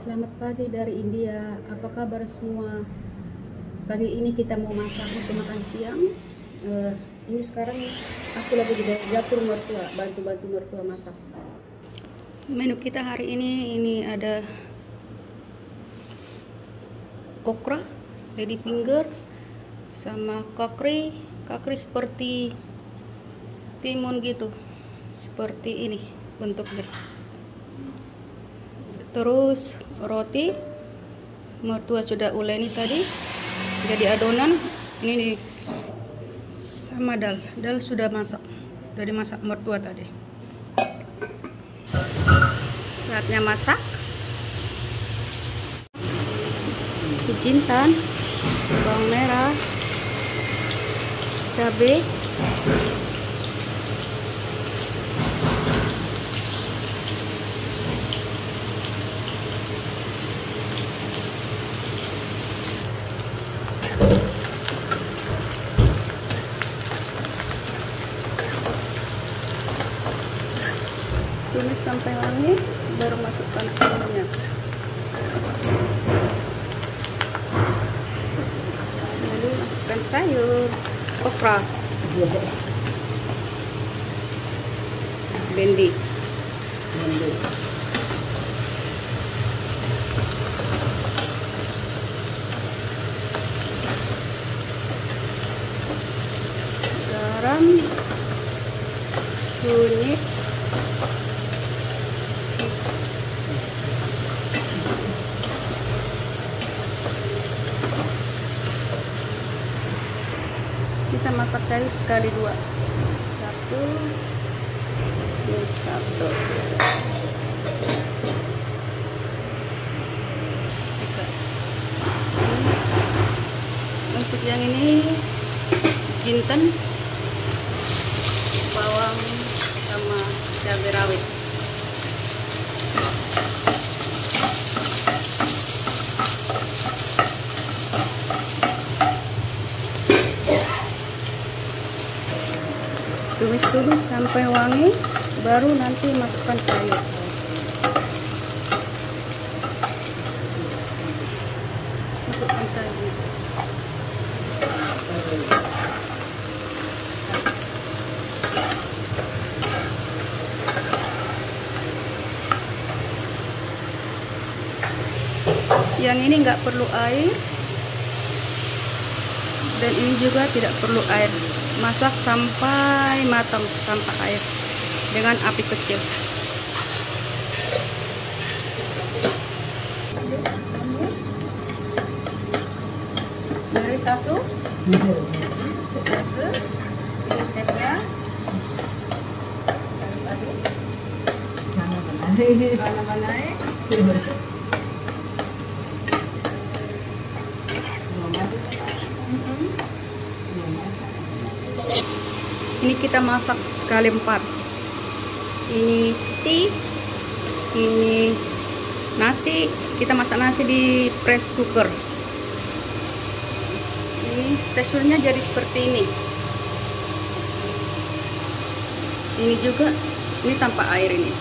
Selamat pagi dari India. Apa kabar semua? Pagi ini kita mau masak untuk makan siang. Ini sekarang aku lagi di dapur mertua, bantu mertua masak. Menu kita hari ini ada okra, lady finger, sama kakri seperti timun gitu, seperti ini bentuknya. Terus roti mertua sudah uleni tadi jadi adonan. Ini nih, sama dal sudah masak, dari masak mertua tadi. Saatnya masak. Jintan, bawang merah, cabai, tumis sampai wangi, baru masukkan sayurnya. Lalu masukkan sayur okra, bendi, garam, kunyit, kita masak sayur sekali dua, satu. Untuk yang ini jinten, bawang sama cabai rawit. Tumis sampai wangi, baru nanti masukkan sayur. Masukkan sayur. Yang ini nggak perlu air, dan ini juga tidak perlu air. Masak sampai matang tanpa air dengan api kecil. Dari sasu, ini resepnya. Mana-mana. Ini kita masak sekali 4. Ini tea, ini nasi. Kita masak nasi di press cooker. Ini teksturnya jadi seperti ini. Ini juga, ini tanpa air ini.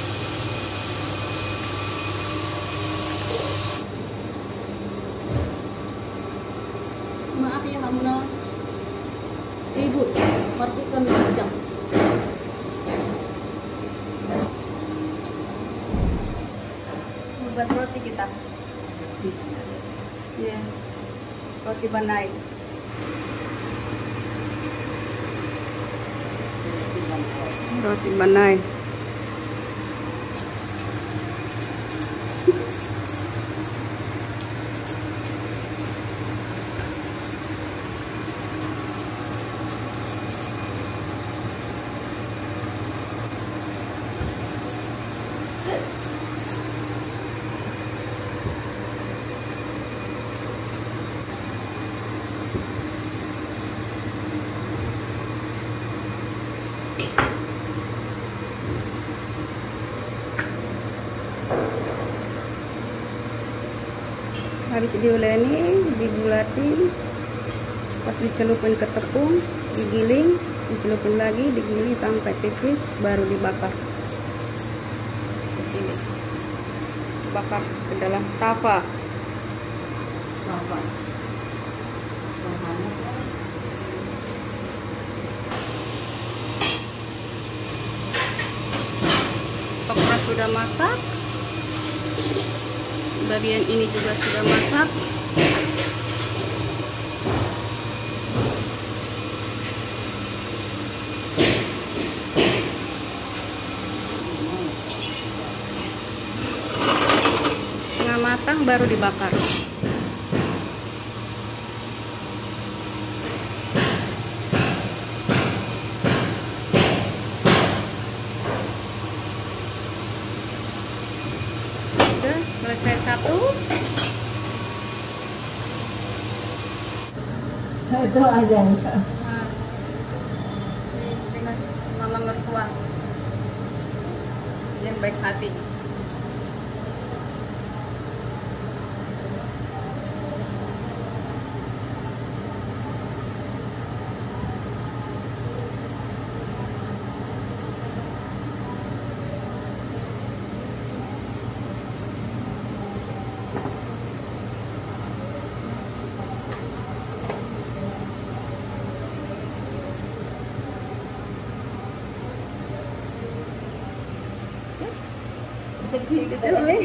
Maaf ya Hamuna, ribut. Markukan jam. Buat roti kita. Ya, roti banai. Roti banai. Habis diuleni, dibulatin, pas dicelupin ke tepung, digiling, dicelupin lagi, digiling sampai tipis, baru dibakar. Ke sini. bakar ke dalam tava. Okra sudah masak, bagian ini juga sudah masak. Setengah matang baru dibakar. Udah selesai satu. Itu aja. Nah, ini dengan mama mertua yang baik hati. Kecil gitu.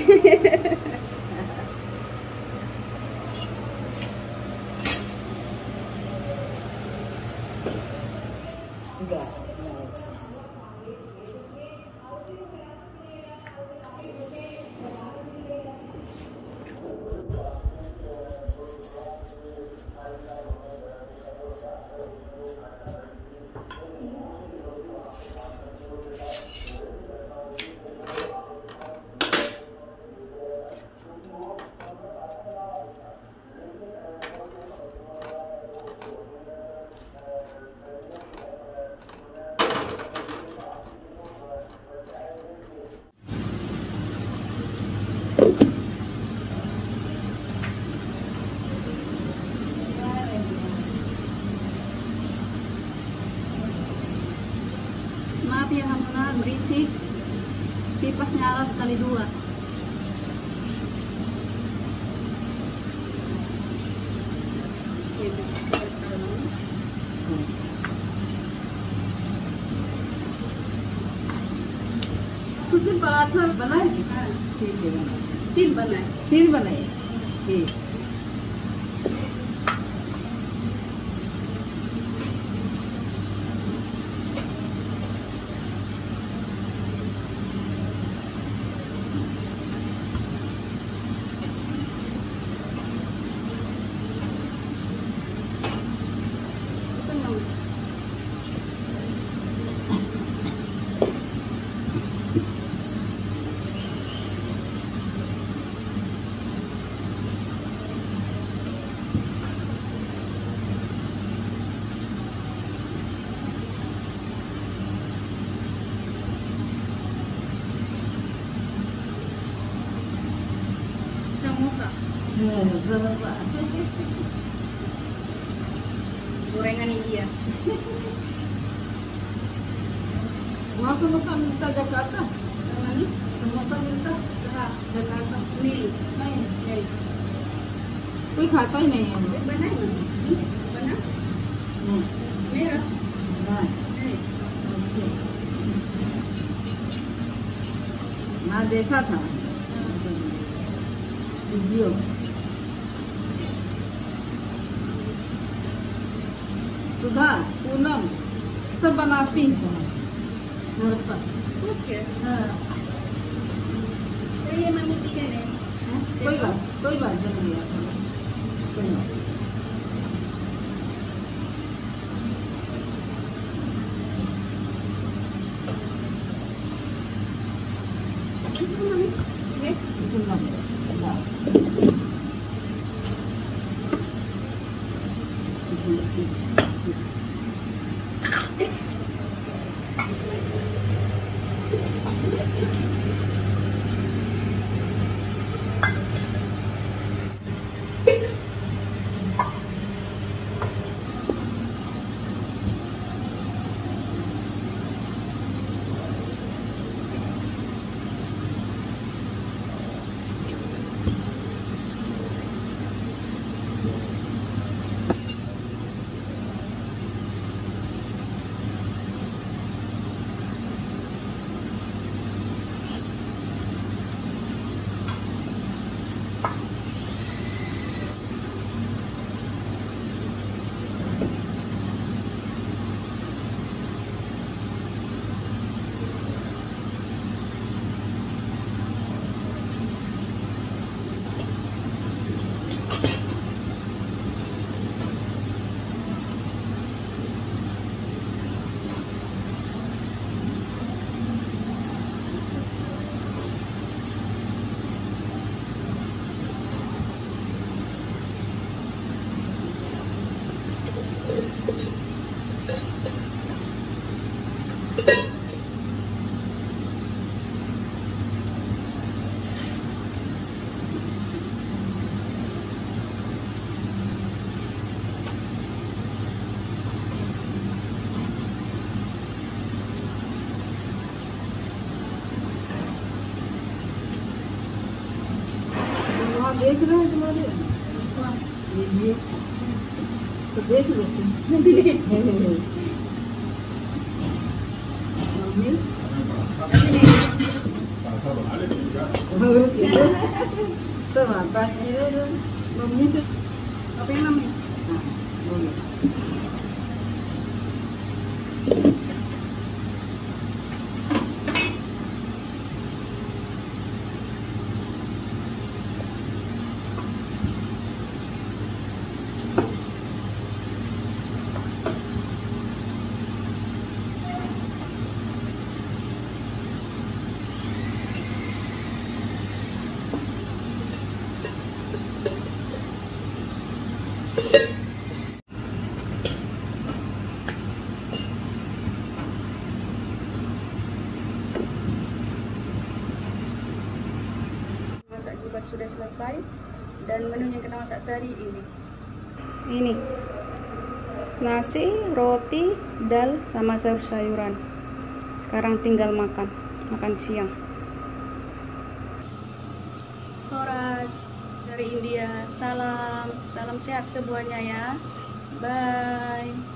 Enggak. Maaf ya Hamuna, berisik. Kipas nyala sekali dua. कुछ पराठा बनाए? ठीक है बनाए। Tin बनाए। तीन बनाए। ठीक। Samosa. Gorengan India. वहाँ समोसा मिलता जकाता? Mana? समोसा मिलता? हाँ, जकाता? नहीं, नहीं, नहीं। कोई खाता ही नहीं है। Bana ni? Bana? नहीं, Merah? नहीं, नहीं। ओके। हाँ देखा था वीडियो। सुधा, पूनम सब बनाती हैं समोसा घर पर। Oke. हाँ, Saya mami tiga nih. कोई बात नहीं है। कोई बात। Itu mami. Ya. Senang. हाँ देख रहे हैं तुम्हारे ये तो देख लेते हैं मम्मी सब आता है मम्मी से apa yang namanya? Nah, boleh. Masak juga sudah selesai dan menu yang kita masak tadi ini nasi, roti, dal sama sayur-sayuran. Sekarang tinggal makan siang. Horas dari India, salam sehat semuanya ya, bye.